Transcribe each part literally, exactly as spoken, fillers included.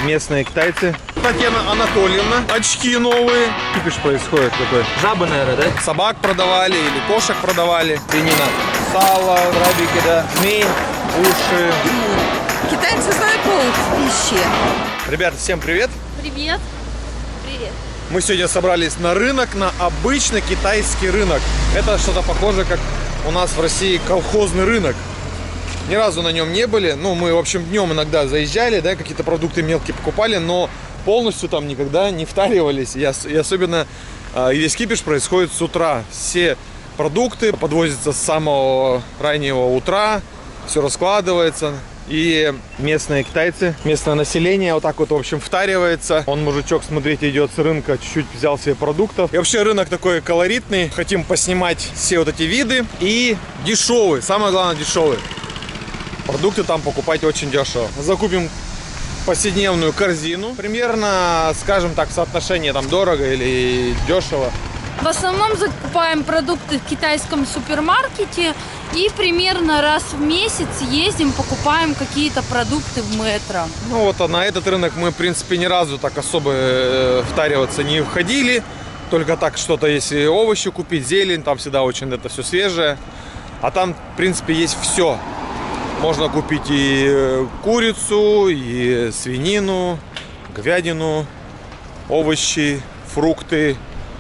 местные китайцы. Татьяна Анатольевна, очки новые. Кипиш происходит такой. Жабы, наверное, да? Собак продавали или кошек продавали. Свинина, сало, крабики, да, змей, уши. Китайцы знают толк в пище. Ребята, всем привет. Привет. Привет. Мы сегодня собрались на рынок, на обычный китайский рынок. Это что-то похоже, как у нас в России колхозный рынок. Ни разу на нем не были. Ну, мы, в общем, днем иногда заезжали, да, какие-то продукты мелкие покупали, но полностью там никогда не втаривались. И, и особенно э, весь кипиш происходит с утра. Все продукты подвозятся с самого раннего утра, все раскладывается. И местные китайцы, местное население вот так вот, в общем, втаривается. Он, мужичок, смотрите, идет с рынка, чуть-чуть взял себе продуктов. И вообще рынок такой колоритный. Хотим поснимать все вот эти виды. И дешевый, самое главное, дешевый. Продукты там покупать очень дешево. Закупим повседневную корзину. Примерно, скажем так, соотношение там дорого или дешево. В основном закупаем продукты в китайском супермаркете и примерно раз в месяц ездим, покупаем какие-то продукты в метро. Ну вот, а на этот рынок мы, в принципе, ни разу так особо э, втариваться не входили. Только так что-то, если овощи купить, зелень, там всегда очень это все свежее. А там, в принципе, есть все. Можно купить и курицу, и свинину, говядину, овощи, фрукты,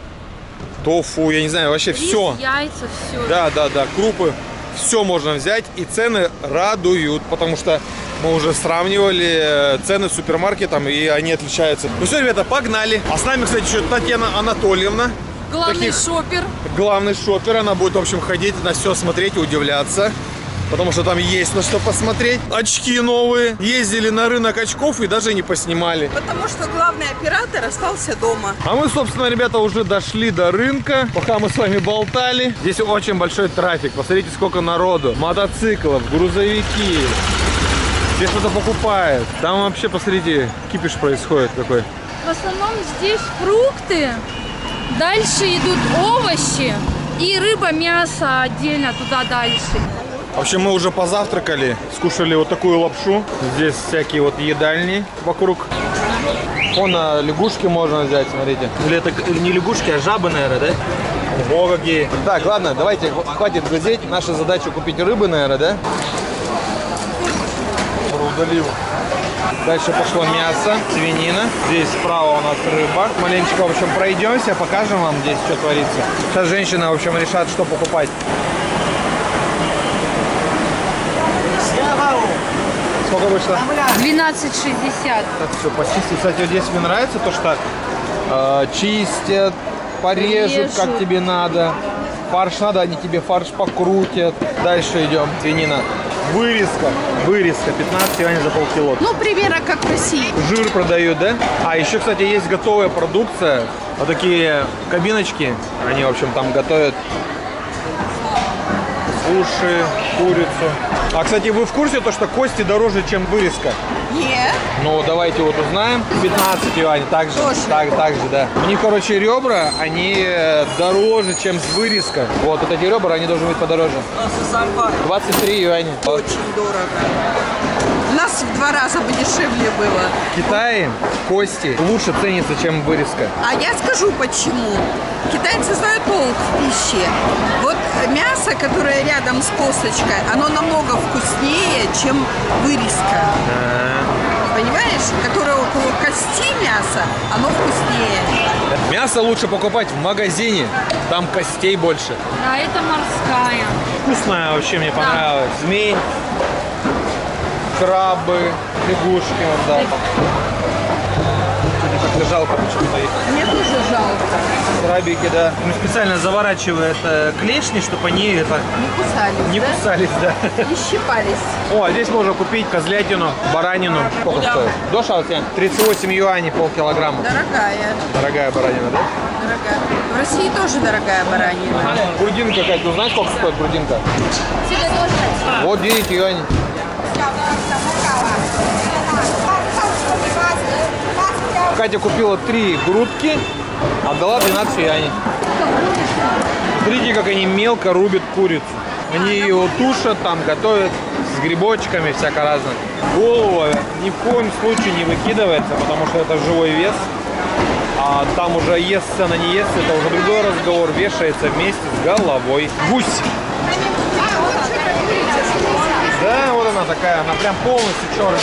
тофу, я не знаю, вообще Рис, все. Яйца, все. Да, да, да, крупы, все можно взять, и цены радуют, потому что мы уже сравнивали цены с супермаркетом, и они отличаются. Ну все, ребята, погнали. А с нами, кстати, еще Татьяна Анатольевна. Главный Таких... шопер. Главный шопер, она будет, в общем, ходить, на все смотреть и удивляться. Потому что там есть на что посмотреть. Очки новые. Ездили на рынок очков и даже не поснимали. Потому что главный оператор остался дома. А мы, собственно, ребята, уже дошли до рынка. Пока мы с вами болтали. Здесь очень большой трафик. Посмотрите, сколько народу. Мотоциклов, грузовики. Все что-то покупают. Там вообще, посмотрите, кипиш происходит какой. В основном здесь фрукты. Дальше идут овощи. И рыба, мясо отдельно туда дальше. В общем, мы уже позавтракали, скушали вот такую лапшу. Здесь всякие вот едальни вокруг. Вон, а лягушки можно взять, смотрите. Или это не лягушки, а жабы, наверное, да? Ого, какие. Так, ладно, давайте, хватит глазеть. Наша задача купить рыбы, наверное, да? Удалил. Дальше пошло мясо, свинина. Здесь справа у нас рыба. Маленечко, в общем, пройдемся, покажем вам здесь, что творится. Сейчас женщина, в общем, решат, что покупать. Сколько вышло? двенадцать шестьдесят. Так, все, почистить. Кстати, вот здесь мне нравится то, что э, чистят, порежут, Режут. как тебе надо. Фарш надо, они тебе фарш покрутят. Дальше идем. Свинина. Вырезка. Вырезка. пятнадцать юаней за полкило. Ну, примерно как в России. Жир продают, да? А еще, кстати, есть готовая продукция. Вот такие кабиночки. Они, в общем, там готовят уши, курицу. А, кстати, вы в курсе, то, что кости дороже, чем вырезка? Нет. Ну, давайте вот узнаем. пятнадцать юаней, так же. Так, так же, да. У них, короче, ребра, они дороже, чем с вырезка. Вот, вот эти ребра, они должны быть подороже. двадцать три юаня. Очень дорого. У нас в два раза бы дешевле было. В Китае кости лучше ценятся, чем вырезка. А я скажу почему. Китайцы знают толк в пище. Вот мясо, которое рядом с косточкой, оно намного вкуснее, чем вырезка. Понимаешь? Которое около кости мяса, оно вкуснее. Мясо лучше покупать в магазине. Там костей больше. Да, это морская. Вкусная вообще, мне понравилась. Змей, крабы, лягушки. Вот, да. Как-то жалко почему-то их. Мне тоже жалко. Крабики, да. Мы специально заворачивают э, клешни, чтобы они это, Не кусались, не да? кусались, да. Не щипались. О, а здесь можно купить козлятину, баранину. Сколько стоит? Доша, тридцать восемь юаней полкилограмма. Дорогая. Дорогая баранина, да? Дорогая. В России тоже дорогая баранина. Грудинка какая-то. Ну, знаешь, сколько стоит грудинка? Вот девять юаней. Катя купила три грудки, отдала двенадцать юаней. Смотрите, как они мелко рубят курицу. Они ее тушат, там готовят с грибочками, всяко разно. Голову ни в коем случае не выкидывается, потому что это живой вес. А там уже естся, она не естся, это уже другой разговор, вешается вместе с головой. Гусь. Да, вот она такая, она прям полностью черная.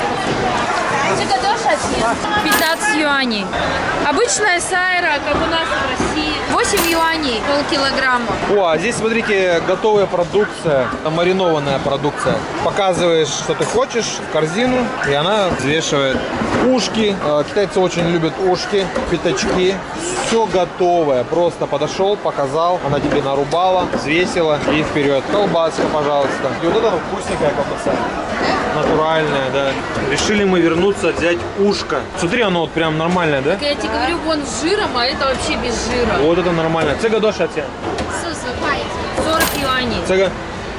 пятнадцать юаней. Обычная сайра, как у нас в России. восемь юаней, полкилограмма. О, а здесь, смотрите, готовая продукция, маринованная продукция. Показываешь, что ты хочешь, в корзину, и она взвешивает. Ушки. Китайцы очень любят ушки, пятачки. Все готовое. Просто подошел, показал, она тебе нарубала, взвесила и вперед. Колбаска, пожалуйста. И вот это вкусненькая колбаса. Натуральная, да. Решили мы вернуться, взять ушко. Смотри, оно вот прям нормальное, да? Я тебе говорю, вон с жиром, а это вообще без жира. Вот это нормально. Цега доша от тебя. сорок юаней. Цега.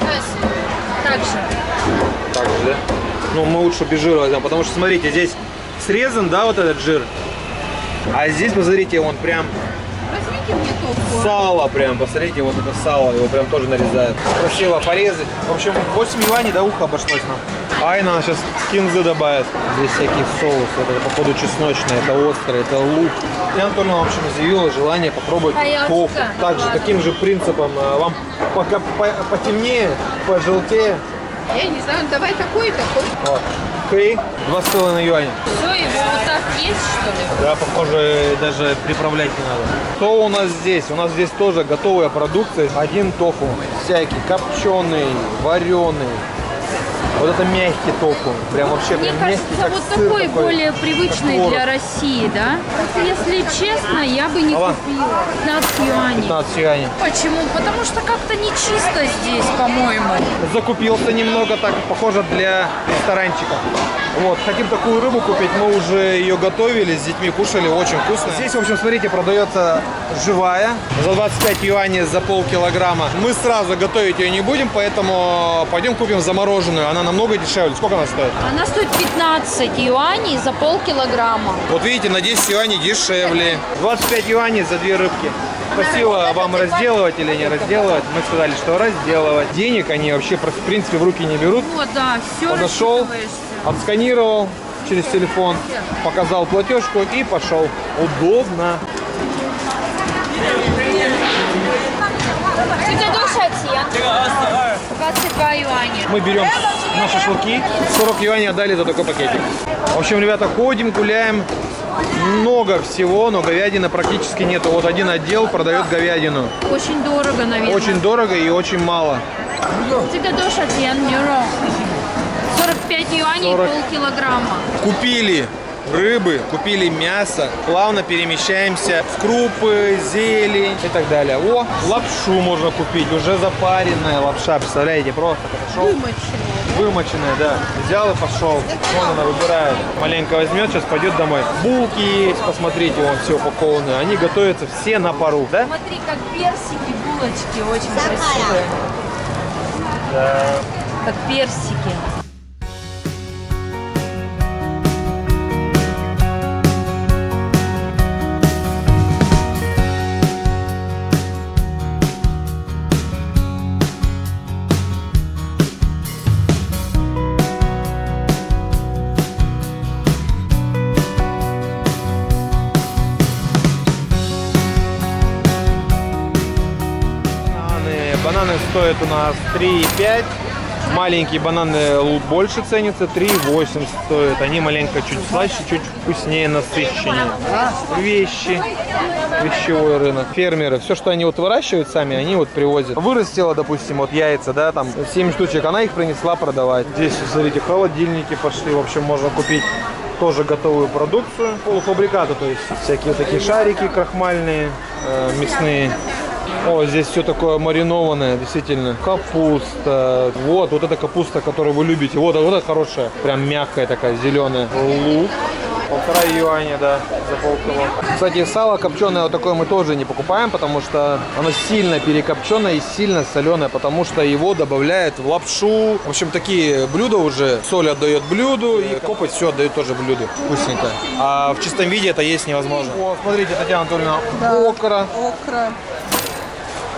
Так же. Так же, да? Ну, мы лучше без жира возьмем, потому что, смотрите, здесь срезан, да, вот этот жир. А здесь, посмотрите, он прям Возьмите мне тофу. сало прям, посмотрите, вот это сало, его прям тоже нарезают. Красиво порезать. В общем, восемь юаней до уха обошлось нам. Айна сейчас кинзы добавит. Здесь всякие соусы, это походу чесночный, это острый, это лук. Я Антоновна, в общем, заявила желание попробовать Хаячка. тофу. Также таким же принципом. Вам пока потемнее, пожелтее. Я не знаю, давай такой и такой. Вот. Окей, два с половиной юаня. Все, его вот так есть, что ли? Да, похоже, даже приправлять не надо. Что у нас здесь? У нас здесь тоже готовая продукция. Один тофу. Всякий. Копченый, вареный. Вот это мягкий тофу. Прям вообще Мне прям кажется, мягкий, как вот сыр такой, такой. более привычный Как для творог. России, да? Вот если честно, я бы не Алла. купила. пятнадцать юаней. пятнадцать юаней. Почему? Потому что как-то не чисто здесь, по-моему. Закупился немного, так похоже для ресторанчика. Вот, хотим такую рыбу купить, мы уже ее готовили, с детьми кушали, очень вкусно. Здесь, в общем, смотрите, продается живая, за двадцать пять юаней за полкилограмма. Мы сразу готовить ее не будем, поэтому пойдем купим замороженную, она намного дешевле. Сколько она стоит? Она стоит пятнадцать юаней за полкилограмма. Вот видите, на десять юаней дешевле. двадцать пять юаней за две рыбки. Спросила, вам разделывать или не разделывать. Мы сказали, что разделывать. Денег они вообще, в принципе, в руки не берут. Вот, да, все Подошел, отсканировал через телефон, показал платежку и пошел. Удобно. двадцать два юаня. Мы берем на шашлыки. сорок юаней отдали за такой пакетик. В общем, ребята, ходим, гуляем. Много всего, но говядины практически нету. Вот один отдел продает говядину. Очень дорого, наверное. Очень дорого и очень мало. сорок пять юаней сорок. полкилограмма. Купили рыбы, купили мясо. Плавно перемещаемся в крупы, зелень и так далее. О, лапшу можно купить, уже запаренная лапша. Представляете, просто подошел. Вымоченная, да. Взял и пошел. Вон она выбирает. Маленько возьмет, сейчас пойдет домой. Булки есть, посмотрите, вон все упакованные. Они готовятся все на пару, да? Смотри, как персики, булочки очень красивые. Да. Как персики. Бананы стоят у нас три и пять. Маленькие бананы больше ценятся, три и восемь стоят. Они маленько чуть слаще, чуть вкуснее, насыщеннее. Вещи. Вещевой рынок. Фермеры, все, что они вот выращивают сами, они вот привозят. Вырастила, допустим, вот яйца, да, там семь штучек, она их принесла продавать. Здесь, смотрите, холодильники пошли, в общем, можно купить тоже готовую продукцию. Полуфабрикаты, то есть всякие такие шарики крахмальные, э, мясные. О, здесь все такое маринованное, действительно. Капуста. Вот, вот эта капуста, которую вы любите. Вот, вот эта хорошая. Прям мягкая такая, зеленая. Лук. Полтора юаня, да, за полкило. Кстати, сало копченое вот такое мы тоже не покупаем, потому что оно сильно перекопченное и сильно соленое, потому что его добавляют в лапшу. В общем, такие блюда уже. Соль отдает блюду, и копоть все отдает тоже блюду. Вкусненько. А в чистом виде это есть невозможно. О, смотрите, Татьяна Анатольевна, Да. окра. Окра.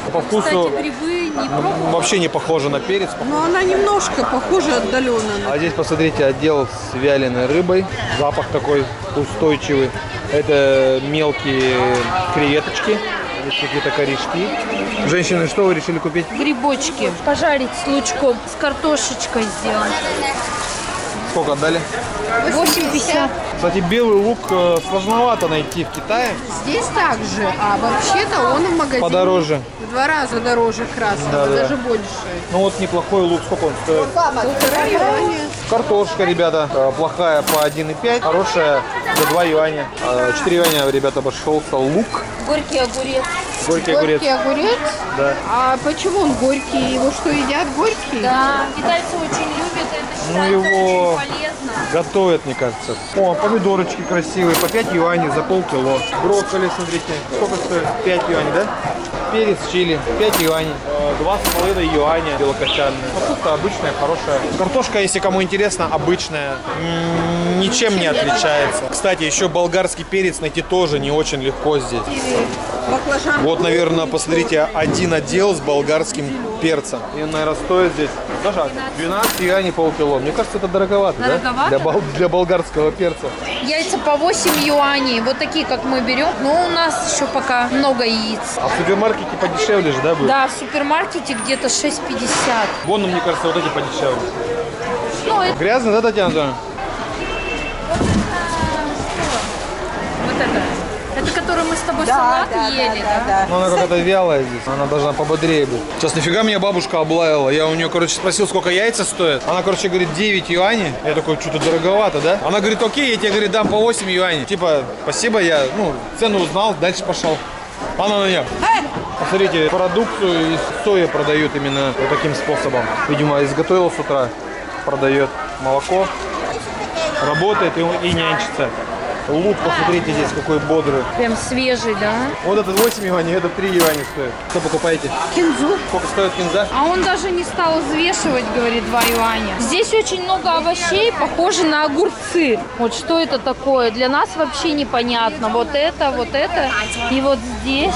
По вкусу Кстати, грибы не пробовала. вообще не похоже на перец. Но она немножко похожа отдаленно на... А здесь, посмотрите, отдел с вяленой рыбой. Запах такой устойчивый. Это мелкие креветочки. Здесь какие-то корешки. Женщины, что вы решили купить? Грибочки пожарить с лучком, с картошечкой сделать. Сколько отдали? восемь пятьдесят. Кстати, белый лук э, сложновато найти в Китае. Здесь также, а вообще-то он в магазине Подороже. в два раза дороже красного, Да, да. даже больше. Ну вот неплохой лук. Сколько он стоит? Полтора юаня. Картошка, ребята, э, плохая по один и пять, хорошая за два юаня. Э, четыре юаня, ребята, обошелся лук. Горький огурец. Горький огурец. Горький огурец? Да. А почему он горький? Его что, едят горький? Да, китайцы очень любят, это Ну, считается его очень полезно. готовят, мне кажется. О, помидорочки красивые, по пять юаней за полкило. Брокколи, смотрите, сколько стоит? пять юаней, да? Перец чили, пять юаней. два с половиной юаня белокочанная. Капуста обычная, хорошая. Картошка, если кому интересно, обычная. М, Ничем не отличается. Кстати, еще болгарский перец найти тоже не очень легко здесь. Баклажан. Вот, наверное, посмотрите, один отдел с болгарским перцем. И, наверное, стоит здесь даже двенадцать юаней полкило. Мне кажется, это дороговато, Дороговато? да? Для, бол- для болгарского перца. Яйца по восемь юаней, вот такие, как мы берем. Но у нас еще пока много яиц. А в супермаркете подешевле же, да, будет? Да, в супермаркете где-то шесть пятьдесят. Вон, мне кажется, вот эти подешевле. Ну, это Грязно, да, Татьяна Анатольевна? вот это. Это который мы с тобой Да, салат да, ели, да, да? да, Ну, она какая-то вялая здесь. Она должна пободрее быть. Сейчас нафига меня бабушка облаяла? Я у нее, короче, спросил, сколько яйца стоят. Она, короче, говорит, девять юаней. Я такой, что-то дороговато, да? Она говорит, окей, я тебе, говорит, дам по восемь юаней. Типа, спасибо, я, ну, цену узнал, дальше пошел. Она на нее. Посмотрите, продукцию из сои продают именно вот таким способом. Видимо, изготовил с утра, продает молоко. Работает и, и нянчится. Лук, посмотрите здесь, какой бодрый. Прям свежий, да? Вот этот восемь юаней, этот три юаня стоит. Что покупаете? Кинзу. Сколько стоит кинза? А он даже не стал взвешивать, говорит, два юаня. Здесь очень много овощей, похоже на огурцы. Вот что это такое? Для нас вообще непонятно. Вот это, вот это. И вот здесь.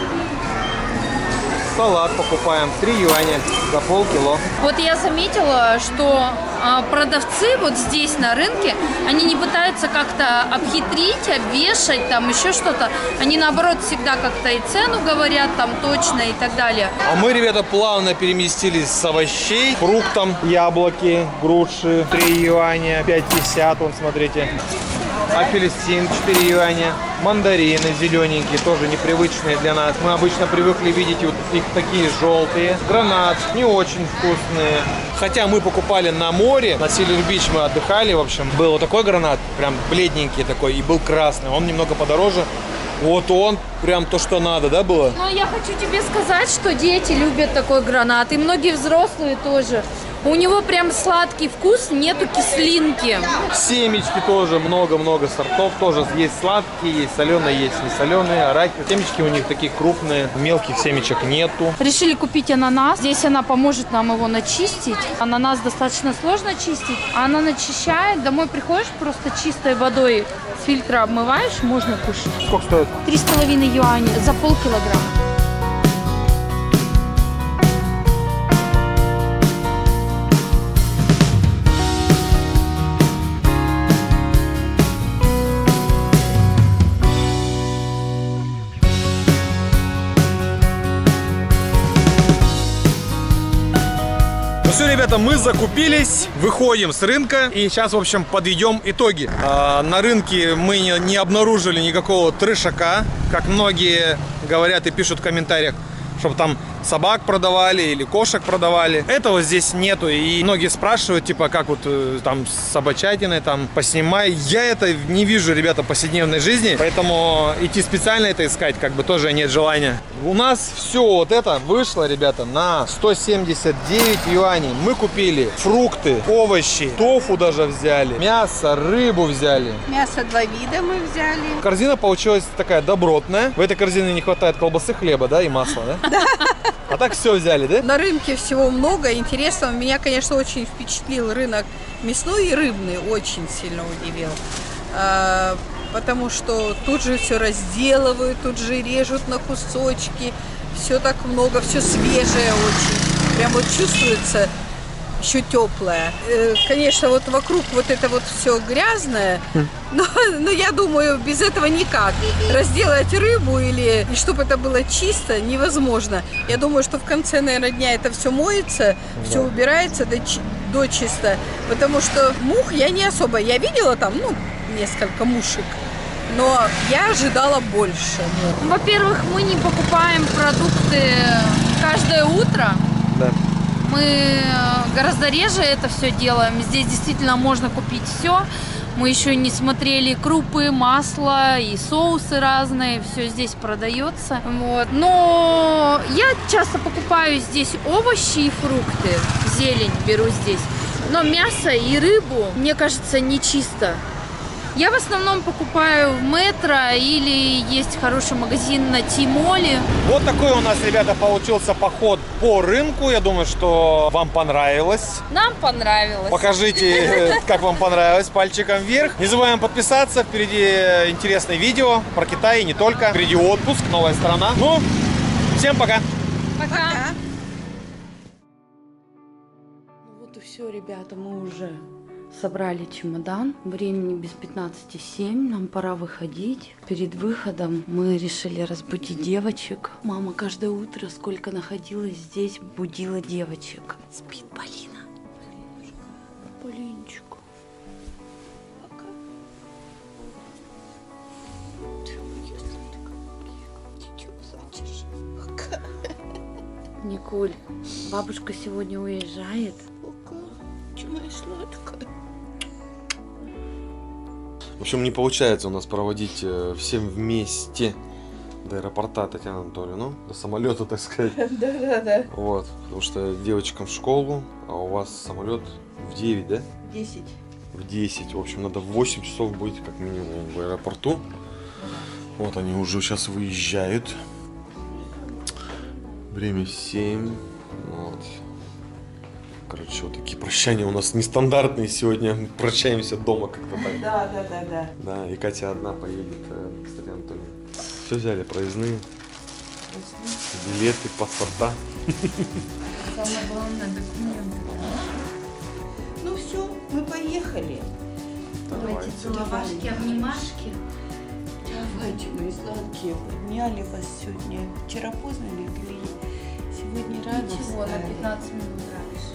Салат покупаем. три юаня за полкило. Вот я заметила, что а, продавцы вот здесь на рынке, они не пытаются как-то обхитрить, обвешать, там еще что-то. Они наоборот всегда как-то и цену говорят там точно и так далее. А мы, ребята, плавно переместились с овощей к фруктам. Яблоки, груши, три юаня, пять пятьдесят, вон, смотрите. Апельсин, четыре юаня. Мандарины зелененькие, тоже непривычные для нас. Мы обычно привыкли видеть вот их такие желтые. Гранат, не очень вкусные. Хотя мы покупали на море, на Силер-Бич мы отдыхали, в общем. Был вот такой гранат, прям бледненький такой, и был красный. Он немного подороже. Вот он прям то, что надо, да, было? Но я хочу тебе сказать, что дети любят такой гранат, и многие взрослые тоже. У него прям сладкий вкус, нету кислинки. Семечки тоже, много-много сортов. Тоже есть сладкие, есть соленые, есть не соленые. Арахис. Семечки у них такие крупные. Мелких семечек нету. Решили купить ананас. Здесь она поможет нам его начистить. Ананас достаточно сложно чистить. А она начищает. Домой приходишь, просто чистой водой с фильтра обмываешь, можно кушать. Сколько стоит? Три с половиной юаня за полкилограмма. Все, ребята, мы закупились, выходим с рынка и сейчас, в общем, подведем итоги. А, на рынке мы не, не обнаружили никакого трешака, как многие говорят и пишут в комментариях, чтобы там собак продавали или кошек продавали. Этого здесь нету. И многие спрашивают, типа, как вот там с собачатиной, там, поснимай. Я это не вижу, ребята, в повседневной жизни. Поэтому идти специально это искать, как бы, тоже нет желания. У нас все вот это вышло, ребята, на сто семьдесят девять юаней. Мы купили фрукты, овощи, тофу даже взяли, мясо, рыбу взяли. Мясо два вида мы взяли. Корзина получилась такая добротная. В этой корзине не хватает колбасы, хлеба, да, и масла, да? Да. А так все взяли, да? На рынке всего много интересного. Меня, конечно, очень впечатлил рынок мясной и рыбный. Очень сильно удивил. А, потому что тут же все разделывают, тут же режут на кусочки. все так много, все свежее очень. Прям вот чувствуется еще теплое. Конечно, вот вокруг вот это вот все грязное, но, но я думаю, без этого никак. Разделать рыбу или чтобы это было чисто невозможно. Я думаю, что в конце, наверное, дня это все моется, да. все убирается до, до чисто. Потому что мух я не особо. Я видела там, ну, несколько мушек. Но я ожидала больше. Во-первых, мы не покупаем продукты каждое утро. Да. Мы гораздо реже это все делаем. Здесь действительно можно купить все. Мы еще не смотрели крупы, масло и соусы разные. Все здесь продается. Вот. Но я часто покупаю здесь овощи и фрукты. Зелень беру здесь. Но мясо и рыбу, мне кажется, не чисто. Я в основном покупаю в Метро или есть хороший магазин на Тимоле. Вот такой у нас, ребята, получился поход по рынку. Я думаю, что вам понравилось. Нам понравилось. Покажите, как вам понравилось, пальчиком вверх. Не забываем подписаться. Впереди интересное видео про Китай и не только. Впереди отпуск, новая страна. Ну, всем пока. Пока. Пока. Вот и все, ребята, мы уже собрали чемодан. Времени без пятнадцати семь. Нам пора выходить. Перед выходом мы решили разбудить девочек. Мама каждое утро, сколько находилась здесь, будила девочек. Спит Полина. Полиночка. Пока. Ты моя сладкая. Ты чего плачешь? Пока. Николь, бабушка сегодня уезжает. Пока. Ты моя сладкая. В общем, не получается у нас проводить всем вместе до аэропорта, Татьяна Анатольевна, до самолета, так сказать. Да, да, да. Вот, потому что девочкам в школу, а у вас самолет в девять, да? Десять. В десять. В общем, надо в восемь часов быть как минимум в аэропорту. Вот они уже сейчас выезжают. Время семь. Вот. Короче, вот такие прощания у нас нестандартные сегодня. Мы прощаемся дома как-то так. Да, да, да, да. Да, и Катя одна поедет к Татьяне Анатольевне. Все взяли, проездные. Билеты, паспорта. Самое главное, документы. Ну все, мы поехали. Давайте. Целовашки, обнимашки. Давайте, мои сладкие, подняли вас сегодня. Вчера поздно легли, сегодня рано Ничего, на встали. пятнадцать минут раньше.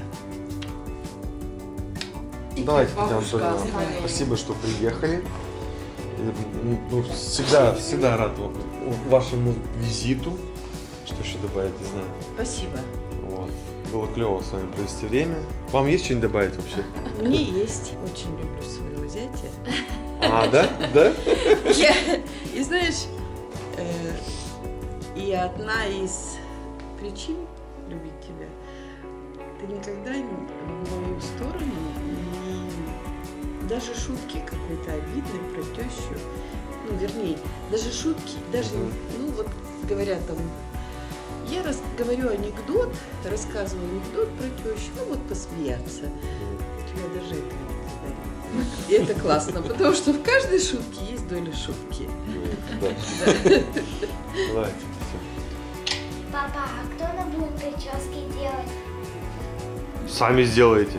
Давайте, Татьяна Анатольевна, спасибо, что приехали. Ну, всегда, всегда рад вашему визиту. Что еще добавить, не знаю. Спасибо. Вот. Было клево с вами провести время. Вам есть что-нибудь добавить вообще? Мне есть. Очень люблю своего зятя. А, да? Да? Я, и знаешь, э, и одна из причин любить тебя, ты никогда не, в мою сторону не, даже шутки какой-то обидной про тещу, ну, вернее, даже шутки, даже, ну, вот говорят там, я рас, говорю анекдот, рассказываю анекдот про тещу, ну, вот посмеяться. У тебя даже это никогда не. И это классно, потому что в каждой шутке есть доля шутки. Да. Давайте. Папа, а кто нам будет прически делать? Сами сделаете.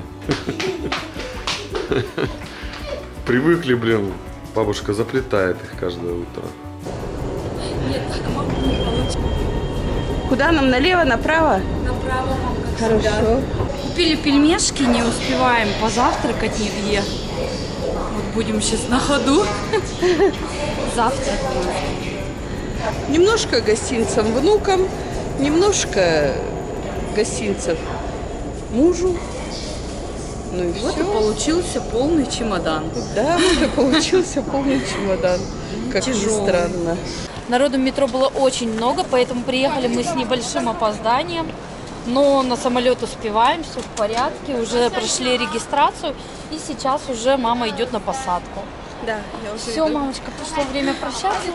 Привыкли, блин. Бабушка заплетает их каждое утро. Куда нам, налево, направо? Направо, мам, как Хорошо. Купили пельмешки, не успеваем позавтракать нигде. Вот будем сейчас на ходу завтракать. Немножко гостинцам внукам, немножко гостинцев мужу. Ну и Вот и все. получился полный чемодан. Да, вот и получился полный чемодан. Как ни Тяжелый. странно. Народу в метро было очень много, поэтому приехали мы с небольшим опозданием. Но на самолет успеваем, все в порядке, уже прошли регистрацию, и сейчас уже мама идет на посадку. Да, я уже Все, иду. мамочка, пришло время прощаться.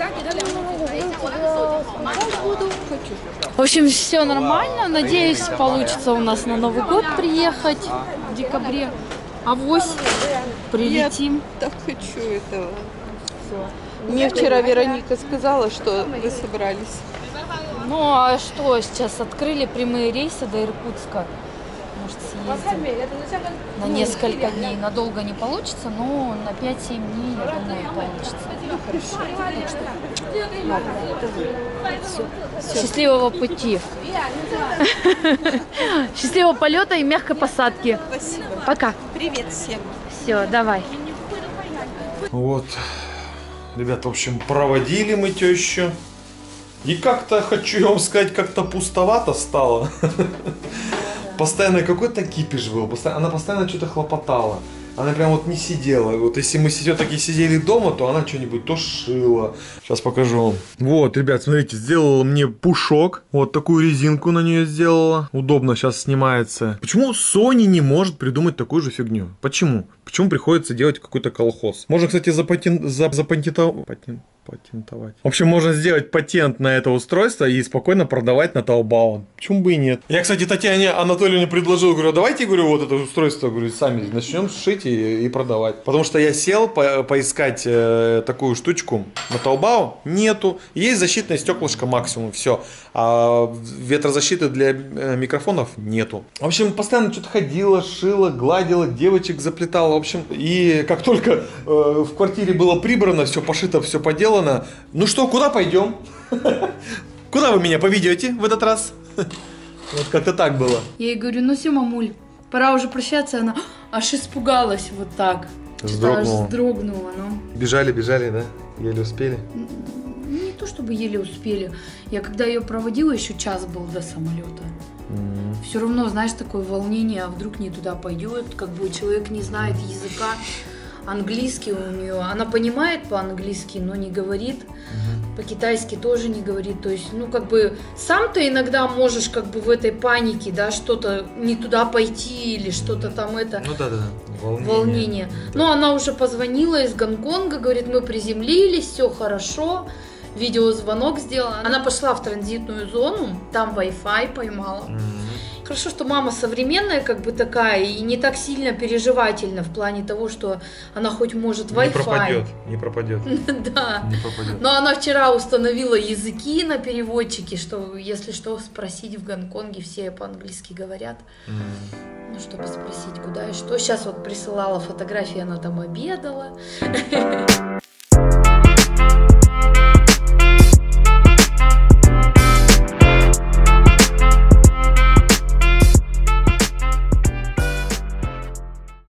В общем, все нормально. Надеюсь, получится у нас на Новый год приехать в декабре. Авось прилетим. Так хочу этого. Мне вчера Вероника сказала, что вы собрались. Ну а что, сейчас открыли прямые рейсы до Иркутска. Может, съездим на несколько дней. Надолго не получится, но на пять-семь дней, я думаю, получится. Ну, хорошо. Все. Счастливого пути. Счастливого полета и мягкой посадки. Спасибо. Пока. Привет всем. Все, давай. Вот. Ребят, в общем, проводили мы тещу. И как-то, хочу вам сказать, как-то пустовато стало. Постоянно какой-то кипиш был. Она постоянно что-то хлопотала. Она прям вот не сидела. Вот если мы все-таки сидели дома, то она что-нибудь то шила. Сейчас покажу вам. Вот, ребят, смотрите, сделала мне пушок. Вот такую резинку на нее сделала. Удобно сейчас снимается. Почему Sony не может придумать такую же фигню? Почему? Почему приходится делать какой-то колхоз? Можно, кстати, запатен... за... запатентовать. Патен... Патентовать. В общем, можно сделать патент на это устройство и спокойно продавать на Taobao. Почему бы и нет? Я, кстати, Татьяне Анатольевне предложил, говорю, давайте, говорю, вот это устройство, говорю, сами начнем шить и, и продавать. Потому что я сел по поискать э, такую штучку на Taobao, нету. Есть защитное стеклышко максимум, все. А ветрозащиты для э, микрофонов нету. В общем, постоянно что-то ходила, шила, гладила, девочек заплетала. В общем, и как только э, в квартире было прибрано, все пошито, все поделано. Ну что, куда пойдем? Куда вы меня поведете в этот раз? Вот как-то так было. Я ей говорю, ну все, мамуль, пора уже прощаться. Она аж испугалась вот так. Вздрогнула. Аж вздрогнула, ну. Бежали, бежали, да? Еле успели? Не то чтобы еле успели. Я когда ее проводила, еще час был до самолета. Mm-hmm. Все равно, знаешь, такое волнение, а вдруг не туда пойдет, как бы человек не знает языка. Английский у нее, она понимает по-английски, но не говорит, uh-huh. по-китайски тоже не говорит, то есть, ну, как бы, сам ты иногда можешь, как бы, в этой панике, да, что-то не туда пойти или что-то там это, ну, да, да, волнение, волнение. Да. Но она уже позвонила из Гонконга, говорит, мы приземлились, все хорошо, видеозвонок сделала, она пошла в транзитную зону, там Wi-Fi поймала. Uh-huh. Хорошо, что мама современная, как бы такая, и не так сильно переживательна в плане того, что она хоть может Wi-Fi. Не пропадет, не пропадет. Да. Не пропадет. Но она вчера установила языки на переводчике, что, если что, спросить в Гонконге, все по-английски говорят. Ну, чтобы спросить, куда и что. Сейчас вот присылала фотографии, она там обедала.